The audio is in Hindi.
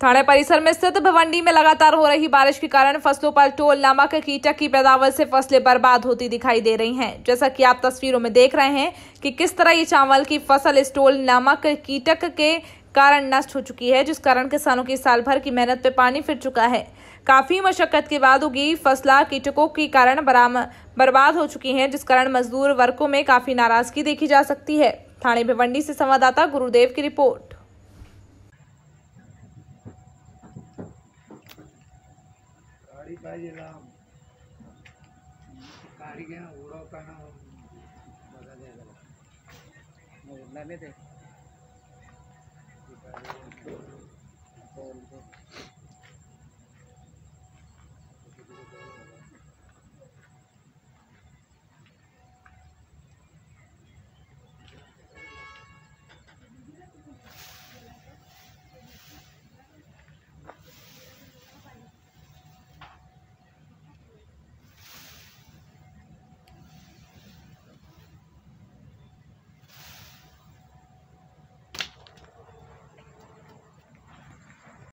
थाने परिसर में स्थित भिवंडी में लगातार हो रही बारिश के कारण फसलों पर टोल नामक कीटक की पैदावार से फसलें बर्बाद होती दिखाई दे रही हैं। जैसा कि आप तस्वीरों में देख रहे हैं कि किस तरह ये चावल की फसल इस टोल नामक कीटक के कारण नष्ट हो चुकी है, जिस कारण किसानों की साल भर की मेहनत पे पानी फिर चुका है। काफी मशक्कत के बाद उगी फसला कीटकों के कारण बर्बाद हो चुकी है, जिस कारण मजदूर वर्गों में काफी नाराजगी देखी जा सकती है। थाने भिवंडी से संवाददाता गुरुदेव की रिपोर्ट। थे